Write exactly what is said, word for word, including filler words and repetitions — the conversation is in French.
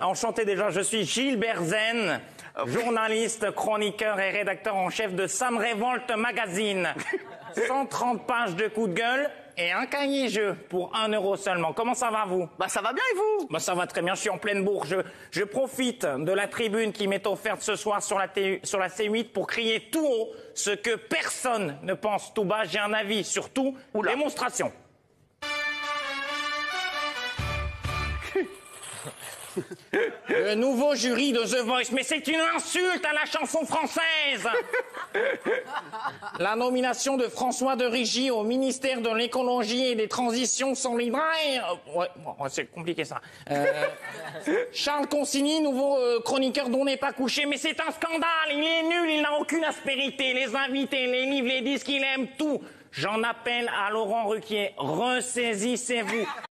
Enchanté déjà, je suis Gilles Berzen, journaliste, chroniqueur et rédacteur en chef de Sam Révolte Magazine. cent trente pages de coups de gueule et un cahier jeu pour un euro seulement. Comment ça va, vous? Bah ça va bien et vous? Bah ça va très bien, je suis en pleine bourre. Je, je profite de la tribune qui m'est offerte ce soir sur la, T, sur la C huit pour crier tout haut ce que personne ne pense tout bas. J'ai un avis sur tout. Oula. Démonstration. Le nouveau jury de The Voice, mais c'est une insulte à la chanson française. La nomination de François de Rigy au ministère de l'écologie et des transitions solidaires. Ouais, ouais, c'est compliqué ça. Euh, Charles Consigny, nouveau euh, chroniqueur dont n'est pas couché, mais c'est un scandale. Il est nul, il n'a aucune aspérité. Les invités, les livres, les disques, il aime tout. J'en appelle à Laurent Ruquier. Ressaisissez-vous.